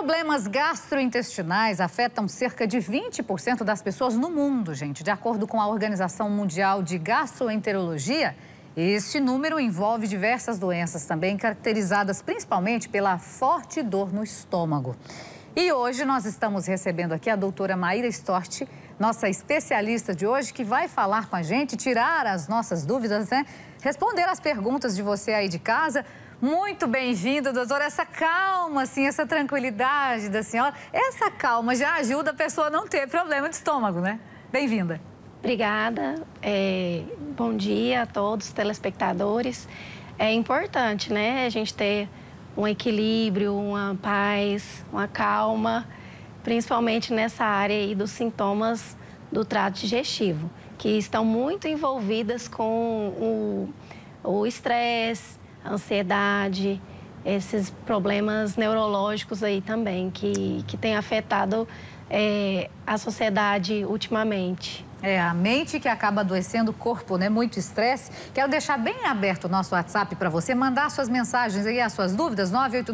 Problemas gastrointestinais afetam cerca de 20% das pessoas no mundo, gente. De acordo com a Organização Mundial de Gastroenterologia, este número envolve diversas doenças também, caracterizadas principalmente pela forte dor no estômago. E hoje nós estamos recebendo aqui a doutora Maíra Storti, nossa especialista de hoje, que vai falar com a gente, tirar as nossas dúvidas, né? Responder as perguntas de você aí de casa. Muito bem-vinda, doutora. Essa calma, assim, essa tranquilidade da senhora, essa calma já ajuda a pessoa a não ter problema de estômago, né? Bem-vinda. Obrigada. Bom dia a todos os telespectadores. É importante, né, a gente ter um equilíbrio, uma paz, uma calma, principalmente nessa área aí dos sintomas do trato digestivo, que estão muito envolvidas com o estresse, a ansiedade, esses problemas neurológicos aí também, que tem afetado a sociedade ultimamente. É a mente que acaba adoecendo o corpo, né? Muito estresse. Quero deixar bem aberto o nosso WhatsApp para você mandar suas mensagens aí, as suas dúvidas,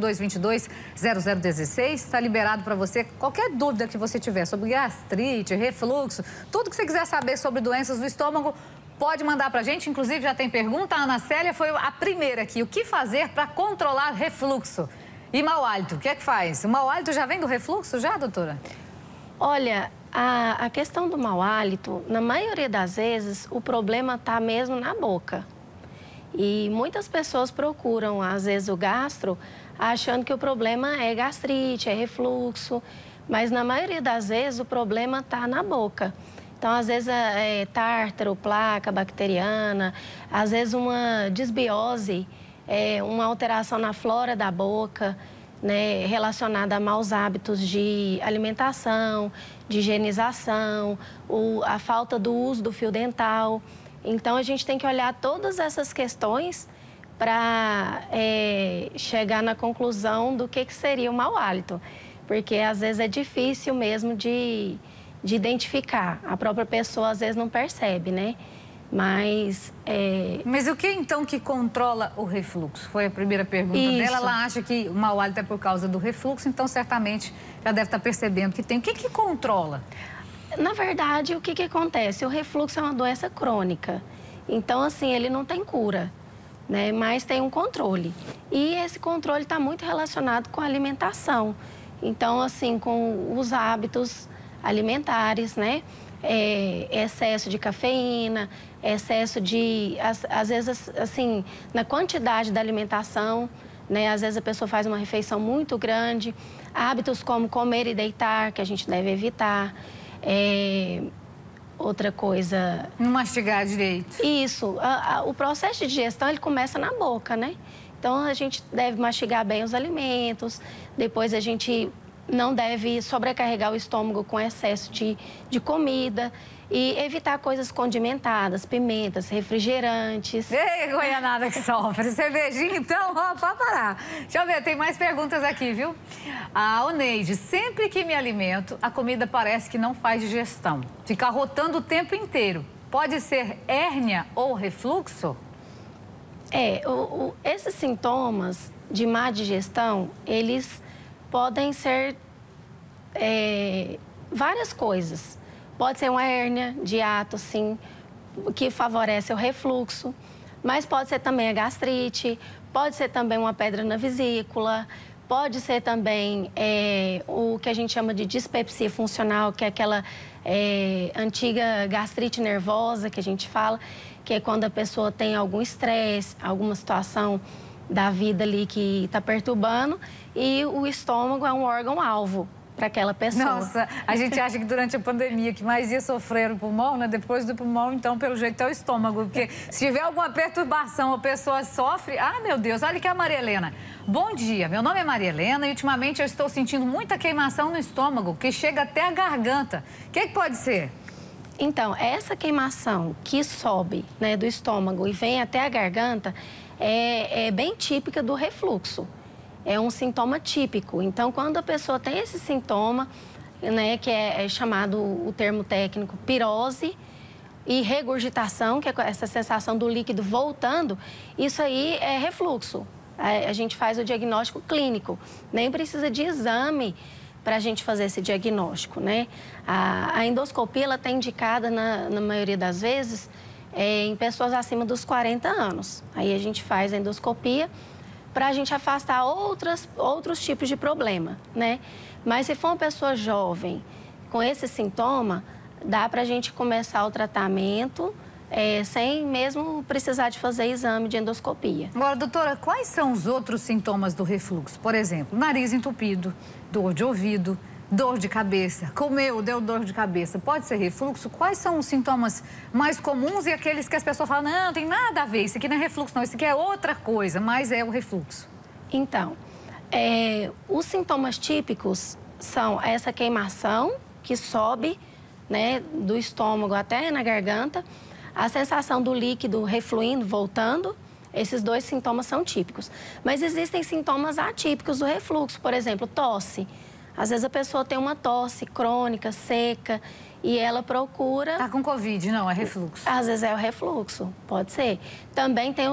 982220016. Está liberado para você qualquer dúvida que você tiver sobre gastrite, refluxo, tudo que você quiser saber sobre doenças do estômago, pode mandar para a gente. Inclusive já tem pergunta, a Ana Célia foi a primeira aqui. O que fazer para controlar refluxo e mau hálito? O que é que faz? O mau hálito já vem do refluxo já, doutora? Olha, a questão do mau hálito, na maioria das vezes, o problema está mesmo na boca. E muitas pessoas procuram, às vezes, o gastro, achando que o problema é gastrite, é refluxo, mas na maioria das vezes o problema está na boca. Então, às vezes, é tártaro, placa bacteriana, às vezes uma disbiose, uma alteração na flora da boca, né, relacionada a maus hábitos de alimentação, de higienização, a falta do uso do fio dental. Então, a gente tem que olhar todas essas questões para chegar na conclusão do que seria o mau hálito. Porque, às vezes, é difícil mesmo de identificar. A própria pessoa, às vezes, não percebe, né? Mas o que, então, que controla o refluxo? Foi a primeira pergunta dela. Ela acha que o mau hálito é por causa do refluxo, então, certamente, já deve estar percebendo que tem. O que controla? Na verdade, o que acontece? O refluxo é uma doença crônica. Então, assim, ele não tem cura, né? Mas tem um controle. E esse controle está muito relacionado com a alimentação. Então, assim, com os hábitos alimentares, né? Excesso de cafeína, excesso de, às vezes, assim, na quantidade da alimentação, né? Às vezes a pessoa faz uma refeição muito grande, hábitos como comer e deitar, que a gente deve evitar, outra coisa... Não mastigar direito. Isso, o processo de digestão, ele começa na boca, né? Então, a gente deve mastigar bem os alimentos, depois a gente não deve sobrecarregar o estômago com excesso de comida e evitar coisas condimentadas, pimentas, refrigerantes. Ei, goianada que sofre. Cervejinha, então, ó, pode parar. Deixa eu ver, tem mais perguntas aqui, viu? A Oneide, sempre que me alimento, a comida parece que não faz digestão. Fica rotando o tempo inteiro. Pode ser hérnia ou refluxo? Esses sintomas de má digestão, eles podem ser várias coisas. Pode ser uma hérnia de hiato, sim, que favorece o refluxo, mas pode ser também a gastrite, pode ser também uma pedra na vesícula, pode ser também o que a gente chama de dispepsia funcional, que é aquela antiga gastrite nervosa que a gente fala, que é quando a pessoa tem algum estresse, alguma situação da vida ali que está perturbando, e o estômago é um órgão-alvo para aquela pessoa. Nossa, a gente acha que durante a pandemia que mais ia sofrer o pulmão, né? Depois do pulmão, então, pelo jeito, é o estômago. Porque se tiver alguma perturbação, a pessoa sofre... Ah, meu Deus, olha aqui a Maria Helena. Bom dia, meu nome é Maria Helena e ultimamente eu estou sentindo muita queimação no estômago, que chega até a garganta. O que pode ser? Então, essa queimação que sobe, né, do estômago e vem até a garganta é bem típica do refluxo. É um sintoma típico. Então, quando a pessoa tem esse sintoma, né, que é chamado, o termo técnico, pirose, e regurgitação, que é essa sensação do líquido voltando, isso aí é refluxo. a gente faz o diagnóstico clínico. Nem precisa de exame para a gente fazer esse diagnóstico, né? A endoscopia, ela está indicada, na maioria das vezes, em pessoas acima dos 40 anos. Aí a gente faz a endoscopia para a gente afastar outros tipos de problema, né? Mas se for uma pessoa jovem com esse sintoma, dá para a gente começar o tratamento sem mesmo precisar de fazer exame de endoscopia. Agora, doutora, quais são os outros sintomas do refluxo? Por exemplo, nariz entupido, dor de ouvido, dor de cabeça. Comeu, deu dor de cabeça. Pode ser refluxo? Quais são os sintomas mais comuns e aqueles que as pessoas falam, não, tem nada a ver, isso aqui não é refluxo, não, isso aqui é outra coisa, mas é o refluxo? Então, os sintomas típicos são essa queimação que sobe, né, do estômago até na garganta, a sensação do líquido refluindo, voltando. Esses dois sintomas são típicos. Mas existem sintomas atípicos do refluxo, por exemplo, tosse. Às vezes a pessoa tem uma tosse crônica, seca, e ela procura... Tá com Covid, não, é refluxo. Às vezes é o refluxo, pode ser. Também tem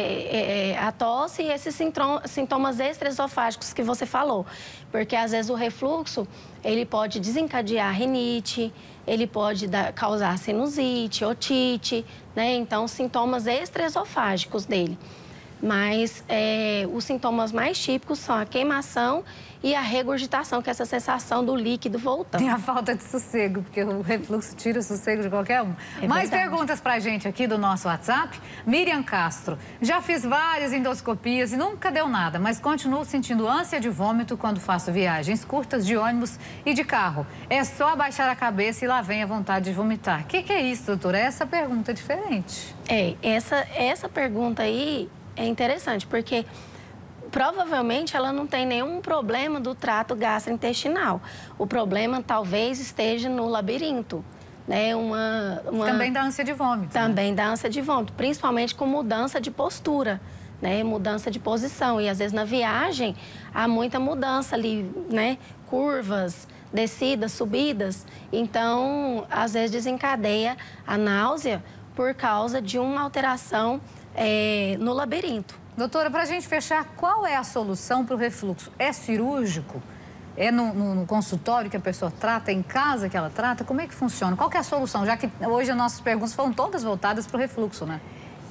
a tosse e esses sintomas extraesofágicos que você falou. Porque às vezes o refluxo, ele pode desencadear rinite, ele pode causar sinusite, otite, né? Então, sintomas extraesofágicos dele. Mas os sintomas mais típicos são a queimação e a regurgitação, que é essa sensação do líquido voltando. Tem a falta de sossego, porque o refluxo tira o sossego de qualquer um. Mais perguntas pra gente aqui do nosso WhatsApp. Miriam Castro, já fiz várias endoscopias e nunca deu nada, mas continuo sentindo ânsia de vômito quando faço viagens curtas de ônibus e de carro. É só abaixar a cabeça e lá vem a vontade de vomitar. O que é isso, doutora? Essa pergunta é diferente. Essa pergunta aí é interessante, porque provavelmente ela não tem nenhum problema do trato gastrointestinal. O problema talvez esteja no labirinto, né? Também dá ânsia de vômito. Também dá ânsia de vômito, principalmente com mudança de postura, né? Mudança de posição. E às vezes na viagem há muita mudança ali, né? Curvas, descidas, subidas. Então, às vezes desencadeia a náusea por causa de uma alteração no labirinto. Doutora, para a gente fechar, qual é a solução para o refluxo? É cirúrgico? É no consultório que a pessoa trata? É em casa que ela trata? Como é que funciona? Qual que é a solução? Já que hoje as nossas perguntas foram todas voltadas para o refluxo, né?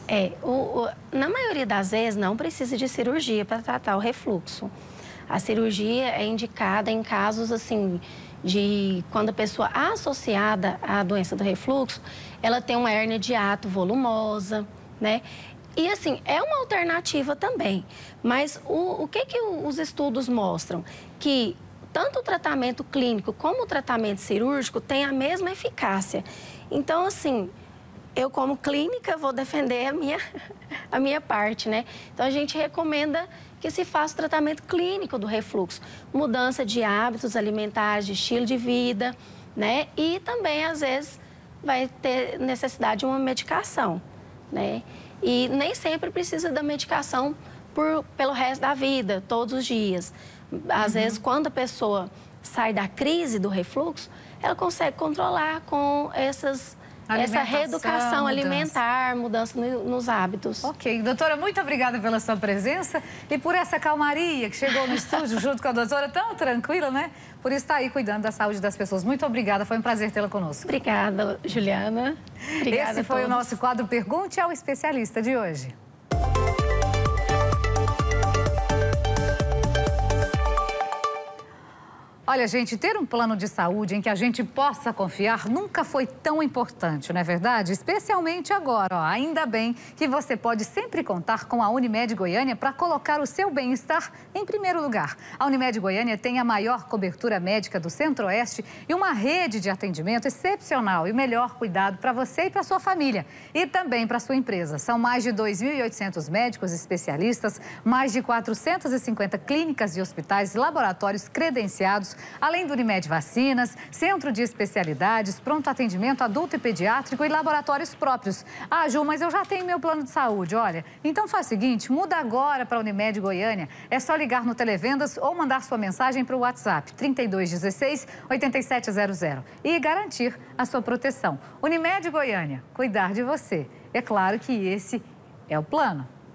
Na maioria das vezes não precisa de cirurgia para tratar o refluxo. A cirurgia é indicada em casos assim de quando a pessoa associada à doença do refluxo, ela tem uma hérnia de hiato volumosa, né? E assim, é uma alternativa também, mas o que os estudos mostram? Que tanto o tratamento clínico como o tratamento cirúrgico têm a mesma eficácia. Então, assim, eu como clínica vou defender a minha parte, né? Então, a gente recomenda que se faça o tratamento clínico do refluxo. Mudança de hábitos alimentares, de estilo de vida, né? E também, às vezes, vai ter necessidade de uma medicação, né? E nem sempre precisa da medicação pelo resto da vida, todos os dias. Às vezes, quando a pessoa sai da crise do refluxo, ela consegue controlar com essa reeducação alimentar, mudança nos hábitos. Ok. Doutora, muito obrigada pela sua presença e por essa calmaria que chegou no estúdio junto com a doutora, tão tranquila, né? Por estar aí cuidando da saúde das pessoas. Muito obrigada, foi um prazer tê-la conosco. Obrigada, Juliana. Obrigada. Esse foi o nosso quadro Pergunte ao Especialista de hoje. Olha, gente, ter um plano de saúde em que a gente possa confiar nunca foi tão importante, não é verdade? Especialmente agora, ó. Ainda bem que você pode sempre contar com a Unimed Goiânia para colocar o seu bem-estar em primeiro lugar. A Unimed Goiânia tem a maior cobertura médica do Centro-Oeste e uma rede de atendimento excepcional e o melhor cuidado para você e para sua família. E também para sua empresa. São mais de 2.800 médicos especialistas, mais de 450 clínicas e hospitais e laboratórios credenciados, além do Unimed Vacinas, Centro de Especialidades, pronto atendimento adulto e pediátrico e laboratórios próprios. Ah, Ju, mas eu já tenho meu plano de saúde, olha. Então faz o seguinte, muda agora para a Unimed Goiânia. É só ligar no Televendas ou mandar sua mensagem para o WhatsApp 3216-8700 e garantir a sua proteção. Unimed Goiânia, cuidar de você. É claro que esse é o plano.